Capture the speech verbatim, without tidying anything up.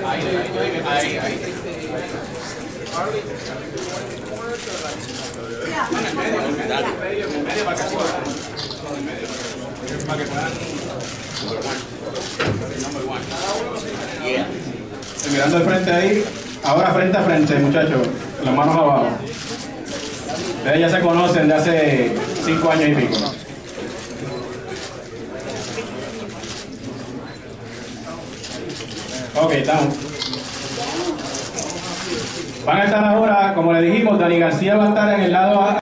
Ahí, ahí, ahí. Medio para que para que puedan. Mirando de frente ahí, ahora frente a frente, muchachos, las manos abajo. Ustedes ya se conocen de hace cinco años y pico. Ok, estamos. Van a estar ahora, como le dijimos, Dani García va a estar en el lado A.